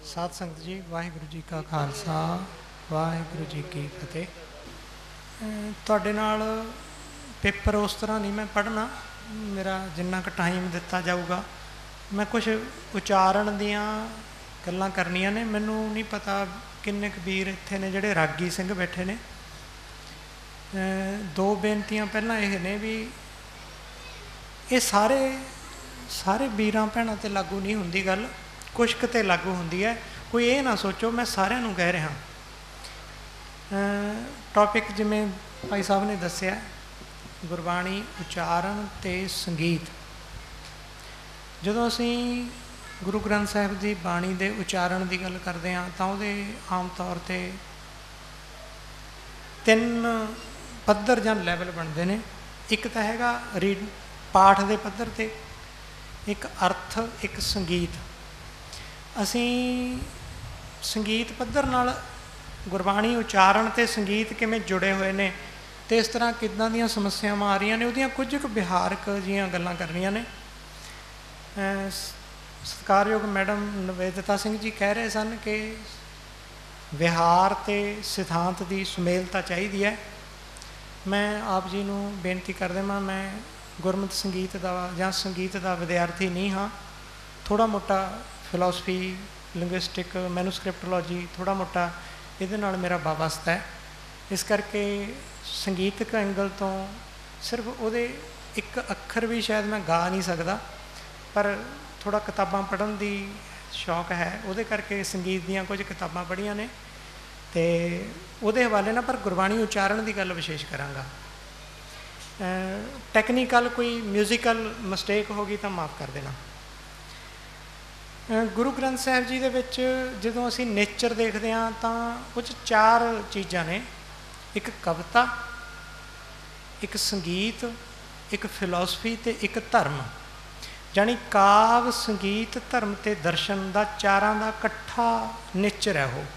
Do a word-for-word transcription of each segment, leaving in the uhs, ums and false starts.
साध संगत जी, वाहिगुरू जी का खालसा वाहिगुरू जी की फतेह। तुहाडे नाल पेपर उस तरह नहीं मैं पढ़ना, मेरा जिन्ना क टाइम दिता जाऊगा मैं कुछ उचारण दियाँ गल्लां करनियां ने। मैनू नहीं पता किन्ने क वीर इत्थे ने जिहड़े रागी सिंह बैठे ने। दो बेनतियां पहलां ये ने भी ये सारे सारे वीरां भैणां ते लागू नहीं हुंदी गल, कुछ किते लागू हुंदी है। कोई ये ना सोचो मैं सारिਆਂ ਨੂੰ कह रहा। टॉपिक जिमें भाई साहब ने दस्सिया गुरबाणी उचारण ते संगीत। ਜਦੋਂ ਅਸੀਂ गुरु ग्रंथ साहिब की बाणी के उचारण की गल करते हैं तो वो आम तौर पर तीन पद्धर ਜਾਂ लैवल बनते हैं। एक तो हैगा रीड पाठ के पद्धर ते, एक अर्थ, एक संगीत। असी संगीत पद्धर नाल गुरबाणी उचारण ते संगीत किवें जुड़े हुए ने तो इस तरह किदां दीयां समस्यावां आ रही ने, उहदियां कुछ क विहारक जिहियां गल्लां करनियां ने। सत्कारयोग मैडम निवेदिता सिंह जी कह रहे सन कि विहार ते सिद्धांत की सुमेलता चाहिए है। मैं आप जी नूं बेनती कर देवां, मैं गुरमत संगीत का जां संगीत का विद्यार्थी नहीं हाँ। थोड़ा मोटा फिलोसफी, लिंग्विस्टिक, मैनूस्क्रिप्टोलॉजी थोड़ा मोटा ये मेरा वाबस्ता है। इस करके संगीतक एंगल तो सिर्फ वो एक अखर भी शायद मैं गा नहीं सकता, पर थोड़ा किताबां पढ़न की शौक है, वो करके संगीत दियाँ कुछ किताबां पढ़िया ने तो वो हवाले ना। पर गुरबाणी उचारण की गल विशेष कराँगा। टैक्नीकल कोई म्यूजिकल मिसटेक होगी तो माफ़ कर देना। गुरु ग्रंथ साहिब जी दे विच जदों असीं नेचर देखते हैं तो कुछ चार चीज़ां ने, एक कविता, एक संगीत, एक फिलोसफी ते एक धर्म। जानी काव, संगीत, धर्म ते दर्शन का चारां का कट्ठा नेचर है। वो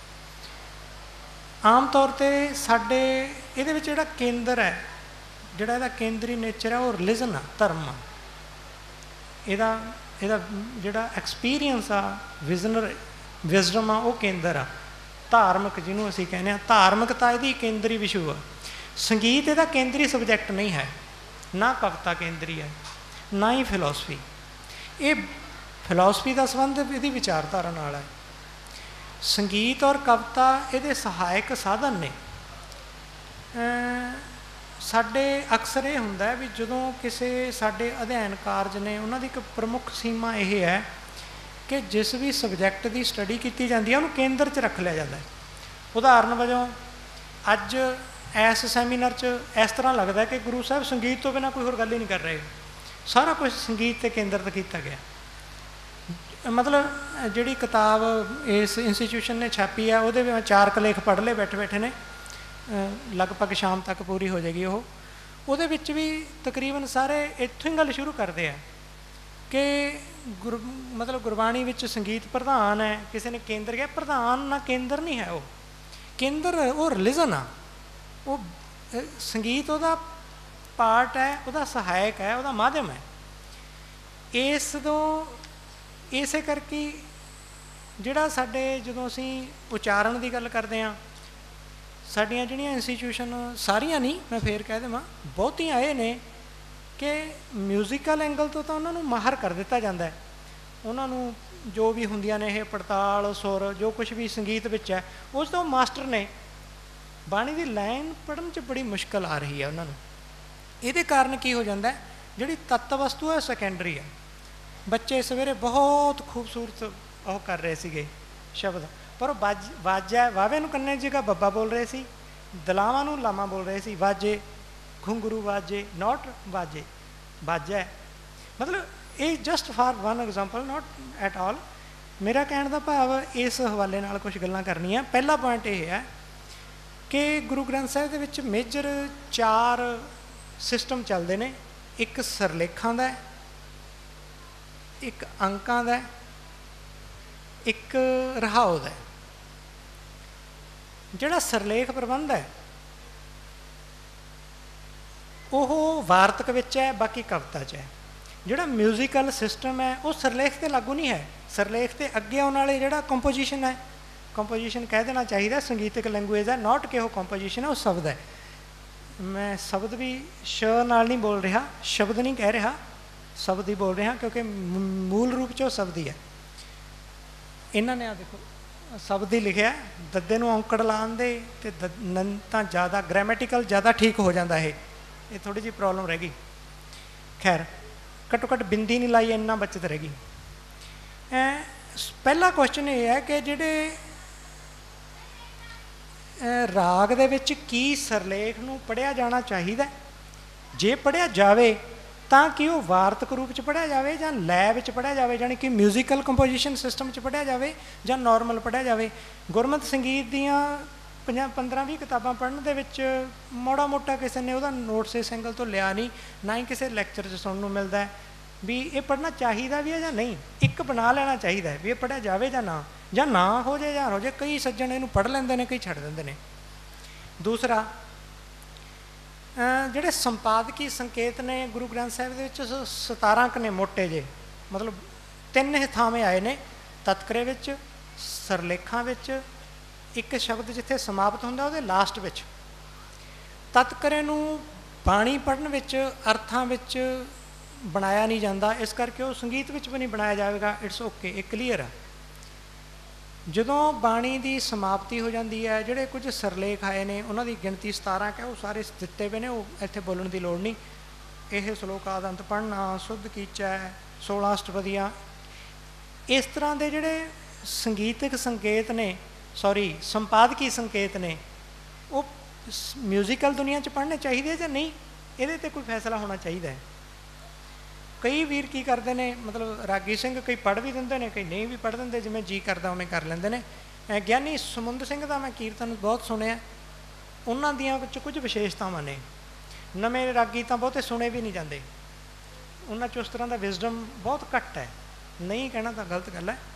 आम तौर पर साडे इहदे विच जिहड़ा केंद्र है, जिहड़ा इहदा केंद्री नेचर है वो रिलीजन आ, धर्म आ। इहदा इहदा जिहड़ा एक्सपीरियंस आ, विजनर विजडम आ, वो केंद्र आ। धार्मिक जिन्हों असीं कहने आ, धार्मिकता इहदी केंद्री विशू आ। संगीत इहदा केंद्री सबजैक्ट नहीं है, ना कविता केंद्री है, ना ही फिलोसफी। ये फिलोसफी का संबंध इहदी विचारधारा नाल है। संगीत और कविता इहदे सहायक साधन ने। साडे अक्सर ये हुंदा है भी जदों किसी साडे अध्ययन कारज ने, उन्हां दी एक प्रमुख सीमा यह है कि जिस भी सबजैक्ट की स्टडी की जाती है उन्होंने केंद्र च रख लिया जाता है। उदाहरण वजों अज इस सैमीनार च इस तरह लगता है कि गुरु साहब संगीत तो बिना कोई होर गल ही नहीं कर रहे, सारा कुछ संगीत ते केंद्रित किया गया। मतलब जिहड़ी किताब इस इंस्टीट्यूशन ने छापी है उहदे विच चार कलेख पढ़ ले बैठे बैठे ने, लगभग शाम तक पूरी हो जाएगी। वो उहदे विच भी तकरीबन सारे इत्थों ही गल शुरू करते हैं कि गुर मतलब गुरबाणी विच संगीत प्रधान है, किसी ने केंद्र किया, प्रधान ना केंद्र नहीं है। वो केंद्र वो रिलीजन आ, वो संगीत उहदा पार्ट है, उहदा सहायक है, उहदा माध्यम है। इस दो इसे करके जिहड़ा साडे जदों असीं उचारण की गल करते हैं, साड़ियाँ जिहड़ियां इंस्टीट्यूशन सारियां नहीं, मैं फिर कह देवां बहुतियां ये ने कि म्यूजिकल एंगल तो तो उन्होंने माहर कर दिता जाता है। उन्होंने जो भी हुंदियां ने यह पड़ताल सुर जो कुछ भी संगीत विच है उस तो मास्टर ने। बाणी की लाइन पढ़न च बड़ी मुश्किल आ रही है उन्होंने। ये कारण की हो जाता है, जिहड़ी तत्त वस्तु है सैकेंडरी है। बच्चे सवेरे बहुत खूबसूरत वह कर रहे थे शब्द, पर बाज वाजा वावे नूं कन्ने जगह बब्बा बोल रहे सी, दलावां नूं लामा बोल रहे सी, वाजे घुंगरू वाजे नॉट वाजे वाजा है। मतलब ये just for one example, not at all. मेरा कहने का भाव इस हवाले नाल कुछ गल्लां करनियां। पहला पॉइंट यह है कि गुरु ग्रंथ साहिब दे विच मेजर चार सिस्टम चलते हैं। एक सरलेखां दा, एक अंकां दा, एक रहाओ दा। जिहड़ा सरलेख प्रबंध है वो वार्तक विच है, बाकी कविता च है। जिहड़ा म्यूजिकल सिस्टम है वो सरलेख ते लागू नहीं है, सरलेख के अगे आने वाले जोड़ा कंपोजिशन है, कंपोजिशन कह देना चाहिए संगीतक लैंगुएज है, नॉट कि वो कंपोजिशन है, वो शब्द है। मैं शब्द भी श नाल नहीं बोल रहा, शब्द नहीं कह रहा, शब्द ही बोल रहा क्योंकि मूल रूप च शब्द ही है। इन्होंने आ देखो शब्द ही लिखा, दद्दे नूं औंकड़ लाण दे ते तां ज़्यादा ग्रैमेटिकल ज़्यादा ठीक हो जाता है, ये थोड़ी जी प्रॉब्लम रह गई। खैर घट्टो घट्ट बिंदी नहीं लाई, इन्ना बचत रह गई। पहला क्वेश्चन ये है कि जिहड़े राग दे विच की सरलेख नूं पढ़िया जाना चाहिए, जे पढ़िया जाए ताकि वो वार्तक रूप च पढ़िया जाए जां लय विच पढ़िया जाए, जानी कि म्यूजिकल कंपोजिशन सिस्टम च पढ़िया जाए जां नॉर्मल पढ़िया जाए। गुरमत संगीत दियां पंजा पंद्रह भी किताबां पढ़न दे विच मोड़ा मोटा किसी ने वह नोट्स इस एंगल तो लिया नहीं, ना ही किसी लैक्चर च सुनने मिलता है भी ये पढ़ना चाहिए भी है या नहीं। एक बना लेना चाहिए भी ये पढ़िया जाए या ना, या ना हो जाए या हो जाए। कई सज्जन इनू पढ़ लेंदे ने, कई छड्ड दिंदे ने। दूसरा जिहड़े संपादकी संकेत ने गुरु ग्रंथ साहिब दे विच सतारां क ने मोटे जे, मतलब तीन थावें आए ने, तत्करे विच, सरलेखां विच, एक शब्द जिथे समाप्त हुंदा उहदे लास्ट विच। तत्करे नूं बाणी पढ़न विच अर्थां विच बनाया नहीं जाता, इस करके वो संगीत विच भी नहीं बनाया जाएगा। इट्स ओके, एक क्लीयर है। जदों बाणी की समाप्ति हो जाती है, जोड़े कुछ सरलेख आए ने उन्हों की गिनती सतारा है, वो सारे दिते पे ने, वो इत्थे बोलने की लोड़ नहीं। यह श्लोक आदंत पढ़ना, शुद्ध कीचा, सोलह अष्टपदियाँ, इस तरह के जोड़े संगीतक संकेत ने, सॉरी संपादकी संकेत ने, वो म्यूजिकल दुनिया च पढ़ने चाहिए या नहीं, ये कोई फैसला होना चाहिए। कई वीर की करते हैं, मतलब रागी सिंह कई पढ़ भी देंगे ने, कई नहीं भी पढ़ देंगे, जिमें जी करता उमें कर लेंगे ने। ज्ञानी समुंद सिंह का मैं कीर्तन बहुत सुनिया, उन्होंने दियां कुछ कुछ विशेषतावां ने। नवे रागी तो बहुते सुने भी नहीं जाते, उन्होंने च उस तरह का विजडम बहुत घट है, नहीं कहना तो गलत गल है।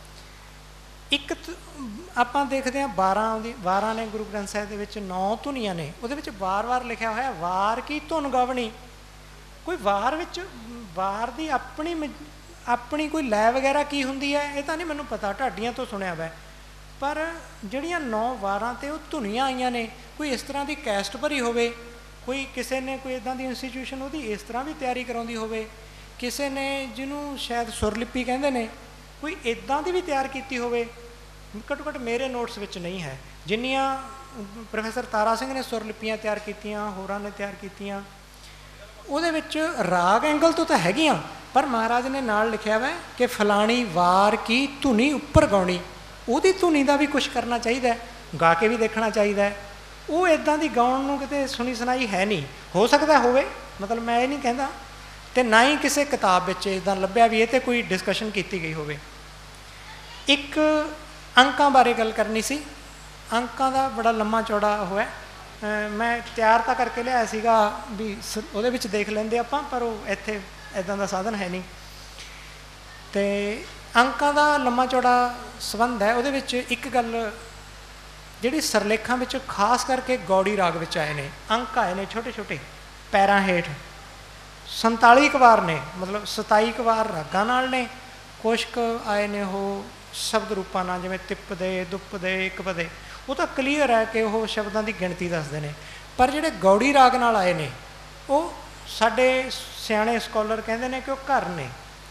एक आपां देखते हैं बारह बारह ने गुरु ग्रंथ साहिब दे विच नौ धुनियां ने, उहदे विच वार वार लिखा होया वार की धुन गावणी। कोई वार विच वार की अपनी अपनी कोई लय वगैरह की हुंदी है, ये तो नहीं मैनूं पता, ढाडियां तो सुनिया वै, पर जिहड़ियां नौ वारां ते वो धुनियां आईयां ने, कोई इस तरह की कैस्ट भरी होवे, कोई किसी ने कोई इदां दी इंस्टीट्यूशन उहदी इस तरह भी तैयारी कराउंदी होवे, किसी ने जिन्हों शायद सुरलिपि कहंदे ने, कोई इदां दी भी तैयार कीती होवे। घट्टो घट्ट मेरे नोट्स विच नहीं है, जिन्नियां प्रोफैसर तारा सिंह ने सुरलिपियां तैयार कीतियां, होरां ने तैयार कीतियां, ਉਹਦੇ ਵਿੱਚ राग एंगल तो तो हैगियां, पर महाराज ने नाल लिखा हुआ कि फलानी वार की धुनी उपर गाउणी, ਉਹਦੀ धुनी का भी कुछ करना चाहिए, गा के भी देखना चाहिए। वो इदां दी गाउण नूं किते सुनी सुनाई है नहीं, हो सकता होवे, मतलब मैं ये नहीं कहता, तो ना ही किसी किताब विच इदां लभ्या भी ये तो कोई डिस्कशन की गई होवे। एक अंकां बारे गल करनी सी, अंकां दा बड़ा लम्मा चौड़ा होया, मैं तैयार तो करके लिया सीगा भी उहदे विच देख लेंदे आपां, पर वो इत्थे इदां दा साधन है नहीं। तो अंकां दा लम्मा चौड़ा संबंध है। उहदे विच एक गल जिहड़ी सरलेखां विच खास करके गौड़ी राग विच आए ने, अंक आए ने छोटे छोटे पैरां हेठ संताली क वार ने, मतलब सताई क वार रागां नाल ने, कुछ क आए ने वो शब्द रूपां नाल, जिवें तिप्पदे दुप्पदे इकपदे, वो तो क्लीयर है कि वह शब्दों की गिणती दसते हैं। पर जोड़े गौड़ी राग नाल आए ने, वो साडे सियाणे स्कॉलर कहते हैं कि वो घर ने।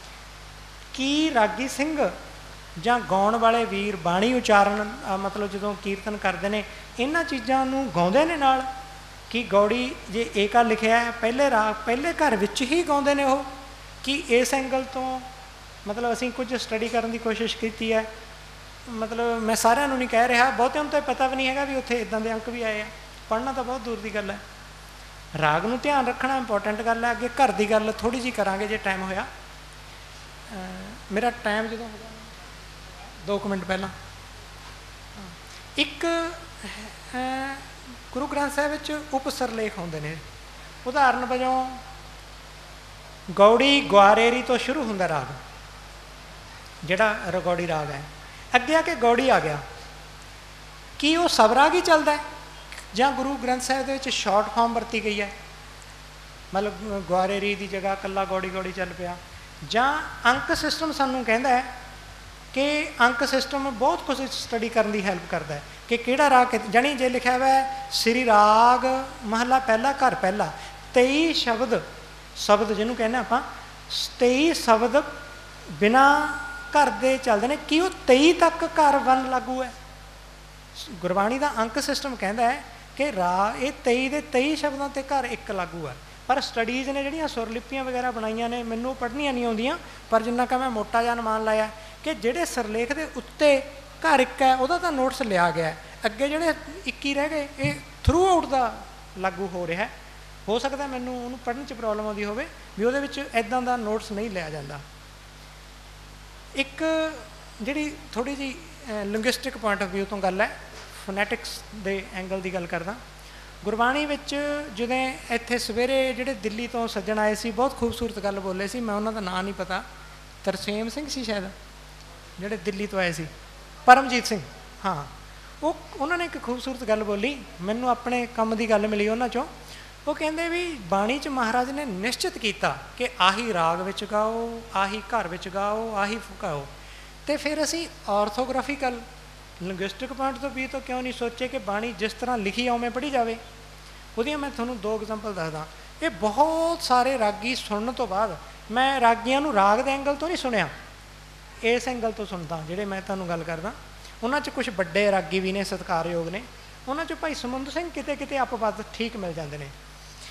की रागी सिंह जां गाउण वाले वीर बाणी उचारण, मतलब जो कीर्तन करते हैं, इन्हां चीज़ों नूं गाउंदे ने नाल, कि गौड़ी जे एका लिखिया है पहले राग पहले घर विच ही गाउंदे ने वो, कि इस एंगल तो मतलब असीं कुछ स्टडी करने की कोशिश की है। मतलब मैं सारिਆਂ ਨੂੰ नहीं कह रहा, बहुतिਆਂ ਨੂੰ तो पता भी नहीं है भी उत्थे इदां दे अंक भी आए हैं, पढ़ना तो बहुत दूर की गल है। राग नूं ध्यान रखना इंपॉर्टेंट गल है। अगे घर की गल थोड़ी जी करांगे जे टाइम होया। मेरा टाइम जो दो कुछ मिनट पहला एक गुरु ग्रंथ साहिब विच उप सरलेख होंदे ने। उदाहरण वजों गौड़ी ग्वारेरी तो शुरू हुंदा राग, जिहड़ा रगौड़ी राग है, अगे आके गौड़ी आ गया, कि वो सब राग ही चलता है ਜਾਂ गुरु ग्रंथ साहिब ਦੇ ਵਿੱਚ शॉर्ट फॉर्म वरती गई है, मतलब ग्वारेरी की जगह कला गौड़ी गौड़ी चल पिया, ਜਾਂ अंक सिस्टम सानू कहता है कि अंक सिस्टम बहुत कुछ स्टडी करने की हैल्प करता है कि किहड़ा राग जानी जे लिखा हुआ है श्री राग महला पहला घर पहला तेई शब्द शब्द जिन्हों कहने आपां तेई शब्द बिना घर दे चलते हैं कि वो तेई तक घर वन लागू है। गुरबाणी का अंक सिस्टम कहता है कि राग ये तेई दे तेई शब्दों ते घर एक लागू है। पर स्टडीज़ ने जिहड़ियां सुरलिपियां वगैरह बनाईयां ने मैनूं पढ़नियां नहीं आउंदियां पर जिन्ना का मैं मोटा जिहा अनुमान लाया कि जिहड़े सरलेख दे उत्ते घर एक है उहदा तां नोट्स लिया गया अगे जिहड़े इक्की रह गए ये थ्रू आउट दा लागू हो रहा है। हो सकता मैनूं उहनूं पढ़न च प्रॉब्लम आउंदी होवे भी उहदे विच इदां दा नोट्स नहीं लिया जाता। एक जिहड़ी थोड़ी जी लिंग्विस्टिक पॉइंट ऑफ व्यू तो गल है फोनैटिक्स दे एंगल की गल करदा गुरबाणी विच जिवें इत्थे सवेरे जिहड़े दिल्ली तो सज्जण आए सी बहुत खूबसूरत गल बोले सी मैं उन्हां दा नाम नहीं पता तरसेम सिंह सी शायद जिहड़े दिल्ली तो आए सी परमजीत सिंह हाँ वो उन्होंने एक खूबसूरत गल बोली मैनूं अपने काम की गल मिली उन्हां चों वो कहंदे भी बाणी च महाराज ने निश्चित किया कि आही राग विच गाओ आही घर विच गाओ आही गाओ तो फिर असी ऑर्थोग्राफिकल लिंग्विस्टिक पॉइंट तो भी तो क्यों नहीं सोचे कि बाणी जिस तरह लिखी उवें पढ़ी जाए। उहदियां मैं तुहानूं दो एग्जाम्पल दसदा ये बहुत सारे रागी सुनने तो बाद मैं रागियां नूं राग दे एंगल तो नहीं सुनिया इस एंगल तो सुनता जिहड़े मैं तुहानूं गल करदा उन्हां च कुछ बड़े रागी भी ने सत्कारयोग ने उन्हां च भाई सुमंद सिंह किते किते अपवाद ठीक मिल जाते हैं।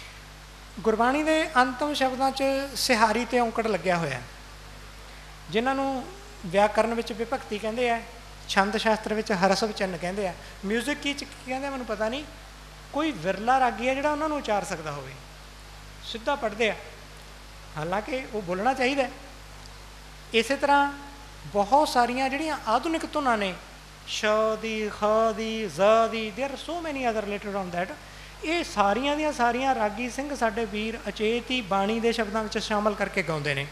गुरबाणी के अंतिम शब्दों च सिहारी ते औंकड़ लग्या होया जिन्हां नूं व्याकरण विच विभक्ति कहंदे आ छंद शास्त्र विच हरसव चिन्ह कहंदे आ म्यूजिक की कहंदे मैनूं पता नहीं कोई विरला रागी है जिहड़ा उन्हां नूं उचार सकदा होवे सीधा पढ़दे आ हालांकि वो बोलना चाहिए। इस तरह बहुत सारिया जिहड़ियां आधुनिक धुनां ने श दी ख दी ज दी there so many other related on that ये सारिया दियां सारियां रागी सिंह साडे वीर अचेत ही बाणी दे शब्दां विच शामिल करके गाउंदे ने।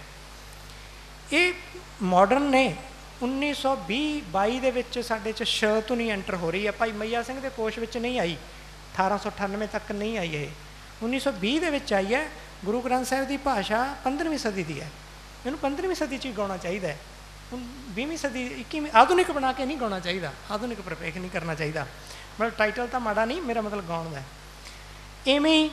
ये मॉडर्न ने उन्नीस सौ भी बाई दे विच साडे च श धुनी एंटर हो रही है भाई मैया सिंह के कोश विच नहीं आई अठारह सौ अठानवे तक नहीं आई है उन्नीस सौ भी दे विच आई है। गुरु ग्रंथ साहिब की भाषा पंद्रहवीं सदी की है इन्हूं पंद्रहवीं सदी च ही गाउणा चाहिए हुण बीहवीं सदी इक्कीवीं आधुनिक बना के नहीं गाउणा चाहिए आधुनिक प्रपेख नहीं करना चाहिए मतलब टाइटल तो माड़ा नहीं मेरा मतलब गाउण दा। इवें ही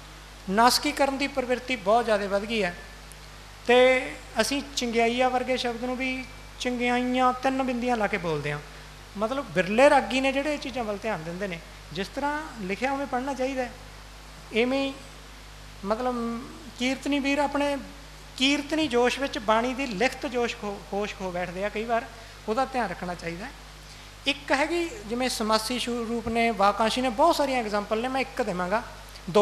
नासकीकरण की प्रवृत्ति बहुत ज़्यादा वध गई है तो असी चंगियाईया वर्गे शब्द नूं भी चंगियाईयां तीन बिंदियां ला के बोलते हैं मतलब बिरले रागी ने जिहड़े चीज़ों वल ध्यान दिंदे ने जिस तरह लिखिया उवें पढ़ना चाहिए। इवें मतलब कीर्तनी वीर अपने कीर्तनी जोश विच बाणी की लिखत जोश खो होश खो बैठते हैं कई बार वह ध्यान रखना चाहिए। एक हैगी जिवें समासी रूप ने वाकांशी ने बहुत सारिया एग्जाम्पल ने मैं एक देवांगा दो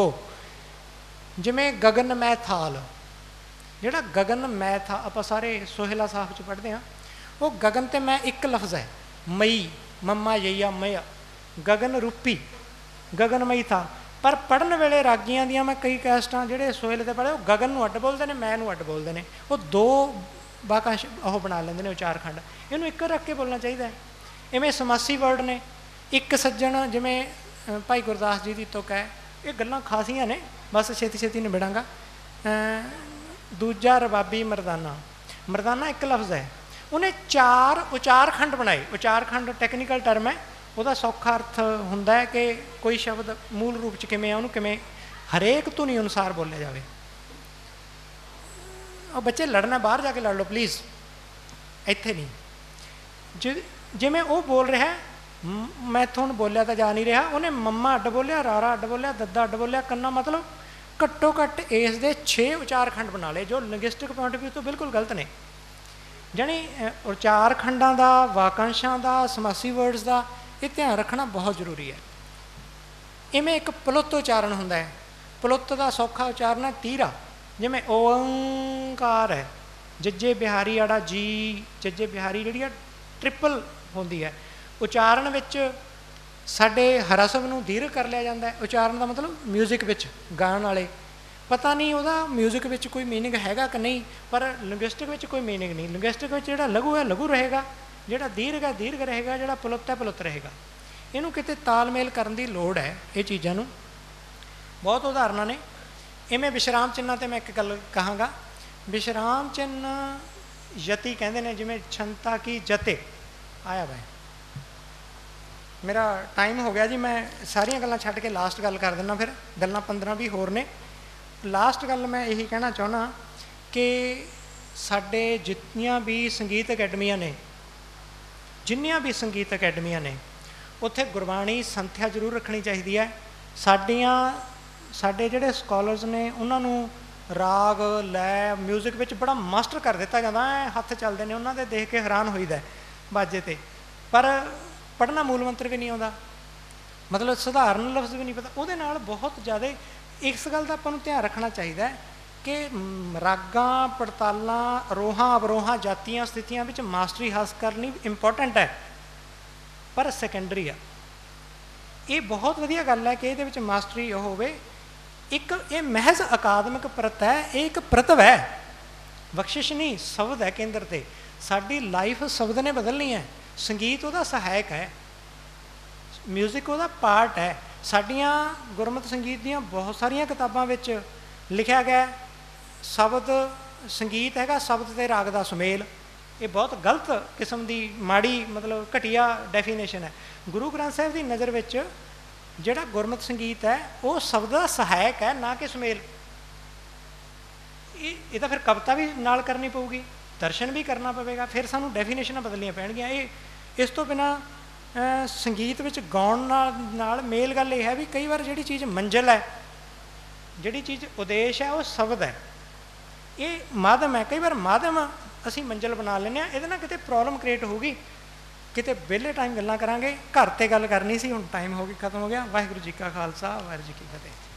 जिवें गगन मै थाल जिहड़ा गगन मै था आपां सारे सोहेला साहब च पढ़ते हैं वो गगन ते मैं एक लफ्ज़ है मई मम्मा यईया मया गगन रूपी गगनमई था पर पढ़न वेले रागियां दियां मैं कई कैस्टां जिहड़े सोहेल ते पढ़े गगन नूं अड्ड बोलते हैं मैं नूं अड्ड बोलते हैं वो दो वाकांश ओह बना लेंदे ने उचारखंड इनूं एक रख के बोलना चाहिए। इवें समासी वर्ड ने एक सज्जण जिवें भाई गुरदास जी की तुक है ये गल्लां खासियां ने बस छेती छेती निबड़ांगा। दूजा रबाबी मरदाना मरदाना एक लफ्ज़ है उन्हें चार उचारखंड बनाए उचारखंड टैक्नीकल टर्म है वह सौखा अर्थ हुंदा है कि कोई शब्द मूल रूप च किवें उहनूं किवें हरेक धुनी अनुसार बोलिया जाए। और बच्चे लड़ना बाहर जाके लड़ लो प्लीज़ इत्थे नहीं जि जिवें वो बोल रहा है मैं तुहानूं बोलिया तो जा नहीं रहा उन्हें मम्मा अड्ड बोलिया रारा अड्ड बोलिया दद्दा अड्ड बोलिया कन्ना मतलब घट्टो घट्ट इस दे छे उचारखंड बना ले जो लिंग्विस्टिक पॉइंट ऑफ व्यू तो बिल्कुल गलत ने जानी उचारखंडों का वाकांशां का समासी वर्ड्स का ये ध्यान रखना बहुत जरूरी है। इवें एक पलुत उचारण हुंदा है पलुत का सौखा उचारण है तीरा जिवें ओंकार है जज्जे बिहारी आड़ा जी जज्जे बिहारी जिहड़ी है ट्रिपल होंदी है उचारण विच साडे हरसव नूं दीर्घ कर लिया जाता है उचारण का मतलब म्यूजिक विच गाण वाले पता नहीं वह म्यूजिक विच कोई मीनिंग हैगा कि नहीं पर लिंग्विस्टिक विच कोई मीनिंग नहीं लिंग्विस्टिक विच जिहड़ा लघु है लघु रहेगा जिहड़ा दीर्घ है दीर्घ रहेगा जिहड़ा पुलुत है पुलुत रहेगा इनू किते तालमेल करन दी लोड़ है। ये चीज़ों नूं बहुत उदाहरण ने इवें विश्राम चिन्ह ते मैं एक गल कहांगा विश्राम चिन्ह यति कहते हैं, जिमें छंता की जते आया वै। मेरा टाइम हो गया जी, मैं सारिया गल्लां छड्ड के लास्ट गल कर दिना, फिर गल्लां पंद्रह भी होर ने। लास्ट गल मैं यही कहना चाहना कि साडे जितनियां भी संगीत अकैडमियां ने, जिन्नियां भी संगीत अकैडमियां ने, उत्थे गुरबाणी संथਿਆ जरूर रखनी चाहिए है। साडियां साडे जिहड़े स्कॉलर्स ने उन्हां नूं राग लै म्यूजिक विच बड़ा मास्टर कर दिता जाता है, हत्थ चलते हैं उन्होंने देख के हैरान होईदा बाजे ते, पर पढ़ना मूल मंत्र भी नहीं आता, मतलब सधारण लफ्ज़ भी नहीं पता। उहदे नाल बहुत ज़्यादा इस गल का आपां नूं ध्यान रखना चाहिए कि रागां पड़तालां रोहां अवरोहां जातियां स्थितियां विच मास्टरी हासिल करनी इंपॉर्टेंट है, पर सैकेंडरी है। ये बहुत वधिया गल है कि इहदे विच मास्टरी होवे। एक ये महज अकादमिक प्रत है, ये एक प्रतव है, बख्शिश नहीं, शब्द है केंद्र ते। साडी लाइफ शब्द ने बदलनी है, संगीत उहदा सहायक है, म्यूजिक उहदा पार्ट है। साडियां गुरमत संगीत दियां बहुत सारिया किताबां विच लिखा गया शब्द संगीत हैगा शब्द ते राग दा सुमेल। ये बहुत गलत किस्म की माड़ी मतलब घटिया डेफिनेशन है। गुरु ग्रंथ साहिब की नज़र विच जिहड़ा गुरमत संगीत है वो शब्द का सहायक है, ना कि सुमेल। ये तो फिर कविता भी नाल करनी पऊगी, दर्शन भी करना पवेगा, फिर सानू डेफिनेशन बदलनियां पैणगियां। ये इस तो बिना संगीत विच गाउण नाल नाल मेल गल यह है भी कई बार जिहड़ी चीज़ मंजिल है, जिहड़ी चीज़ उद्देश है, वो शब्द है, ये माध्यम है। कई बार माध्यम असी मंजिल बना लेने, ये ना किते प्रॉब्लम क्रिएट होगी, किते वेले टाइम गल्लां करांगे। घर ते गल करनी सी, हुण टाइम हो गया खत्म हो गया। वाहिगुरू जी का खालसा वाहिगुरू जी की फतेह।